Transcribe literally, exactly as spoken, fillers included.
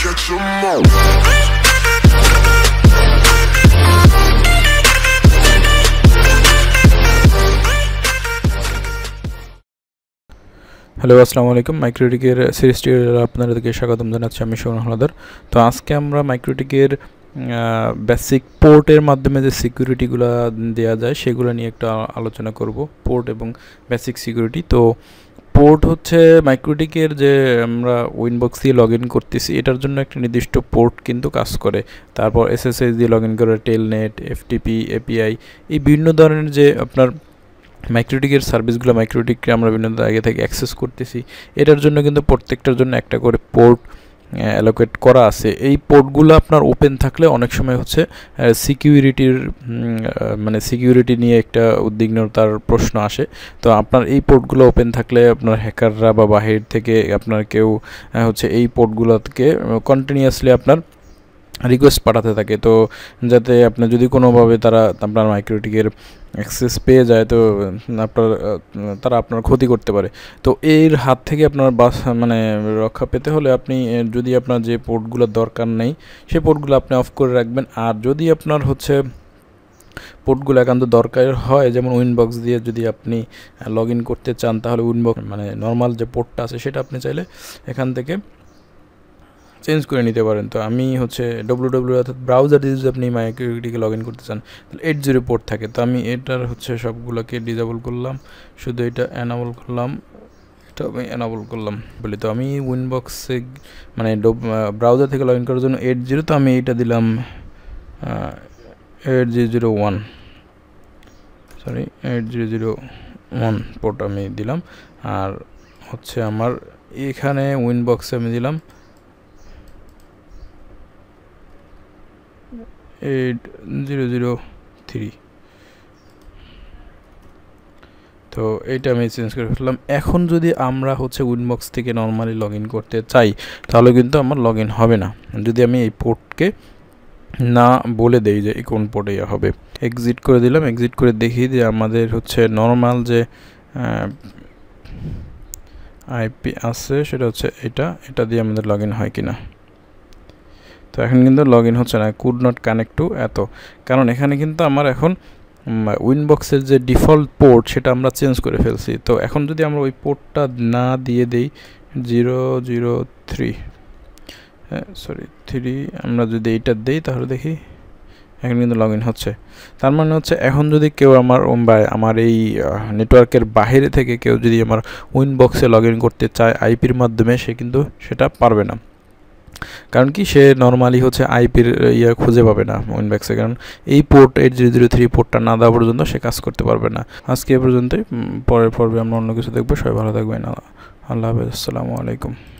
catch 'em all. Hello আসসালামু আলাইকুম মাইক্রোটিকের series টিউটোরিয়ালে আপনাদেরকে স্বাগতম জানাচ্ছি আমি শোভন হালদার। তো আজকে আমরা মাইক্রোটিকের বেসিক পোর্টের মাধ্যমে যে সিকিউরিটিগুলো দেওয়া যায় সেগুলো নিয়ে একটা আলোচনা করব, পোর্ট এবং বেসিক সিকিউরিটি। তো পোর্ট হচ্ছে মাইক্রোটিকের যে আমরা উইনবক্স দিয়ে লগ ইন করতেছি এটার জন্য একটা নির্দিষ্ট পোর্ট কিন্তু কাজ করে। তারপর এসএসএস দিয়ে লগ ইন করে টেলনেট, এফটিপি, এপিআই, এই বিভিন্ন ধরনের যে আপনার মাইক্রোটিকের সার্ভিসগুলো মাইক্রোটিককে আমরা বিভিন্ন জায়গা থেকে অ্যাক্সেস করতেছি, এটার জন্য কিন্তু প্রত্যেকটার জন্য একটা করে পোর্ট অ্যালোকেট করা আছে। এই পোর্টগুলো আপনার ওপেন থাকলে অনেক সময় হচ্ছে সিকিউরিটির মানে সিকিউরিটি নিয়ে একটা উদ্বিগ্নতার প্রশ্ন আসে। তো আপনার এই পোর্টগুলো ওপেন থাকলে আপনার হ্যাকাররা বা বাহির থেকে আপনার কেউ হচ্ছে এই পোর্টগুলোকে কন্টিনিউয়াসলি আপনার রিকোয়েস্ট পাঠাতে থাকে, তো যাতে আপনার যদি কোনোভাবে তারা আপনার মাইক্রোটিকের অ্যাক্সেস পেয়ে যায় তো আপনার তারা আপনার ক্ষতি করতে পারে। তো এর হাত থেকে আপনার বাস মানে রক্ষা পেতে হলে আপনি যদি আপনার যে পোর্টগুলোর দরকার নেই সেই পোর্টগুলো আপনি অফ করে রাখবেন। আর যদি আপনার হচ্ছে পোর্টগুলো একান্ত দরকার হয়, যেমন উইনবক্স দিয়ে যদি আপনি লগ ইন করতে চান, তাহলে উইনবক্স মানে নর্মাল যে পোর্টটা আছে সেটা আপনি চাইলে এখান থেকে চেঞ্জ করে নিতে পারেন। তো আমি হচ্ছে ডব্লিউ ডব্লিউ অর্থাৎ ব্রাউজার দিয়ে যদি আপনি মাইক্রোটিকে লগ ইন করতে চান তাহলে এইট জিরো পোর্ট থাকে। তো আমি এটার হচ্ছে সবগুলোকে ডিজেবল করলাম, শুধু এটা অ্যানাবল করলাম, এটা আমি অ্যানাবল করলাম বলি। তো আমি উইনবক্সে মানে ব্রাউজার থেকে লগ ইন করার জন্য এইট জিরো, তো আমি এইটা দিলাম eight zero zero one sorry eight zero zero one port আমি দিলাম। আর হচ্ছে আমার এখানে উইনবক্সে আমি দিলাম এইট জিরো জিরো থ্রি। তো এইটা আমি চেঞ্জ করে ফেললাম। এখন যদি আমরা হচ্ছে উইনবক্স থেকে নর্মালি লগ ইন করতে চাই তাহলে কিন্তু আমার লগ ইন হবে না যদি আমি এই পোর্টকে না বলে দেই যে কোন পোর্টে হবে। এক্সিট করে দিলাম, এক্সিট করে দেখি যে আমাদের হচ্ছে নর্মাল যে আইপি আছে সেটা হচ্ছে এটা এটা দিয়ে আমাদের লগ ইন হয় কিনা। তো এখন কিন্তু লগ ইন হচ্ছে না, কুড নট কানেক্ট টু এত, কারণ এখানে কিন্তু আমার এখন উইনবক্সের যে ডিফল্ট পোর্ট সেটা আমরা চেঞ্জ করে ফেলছি। তো এখন যদি আমরা ওই পোর্টটা না দিয়ে দেই জিরো জিরো থ্রি হ্যাঁ সরি থ্রি আমরা যদি এইটা দিই তাহলে দেখি এখন কিন্তু লগ ইন হচ্ছে। তার মানে হচ্ছে এখন যদি কেউ আমার আমার এই নেটওয়ার্কের বাইরে থেকে কেউ যদি আমার উইনবক্সে লগ ইন করতে চায় আইপির মাধ্যমে, সে কিন্তু সেটা পারবে না। কারণ কি, সে নর্মালি হচ্ছে আইপির ইয়ে খুঁজে পাবে না উইনবক্সে, কারণ এই port eight zero zero three পোর্টটা না দেওয়া পর্যন্ত সে কাজ করতে পারবে না। আজকে এ পর্যন্তই, পরের পর্বে আমরা অন্য কিছু দেখবো। সবাই ভালো থাকবেন, আল্লাহ হাফেজ, আসসালামু আলাইকুম।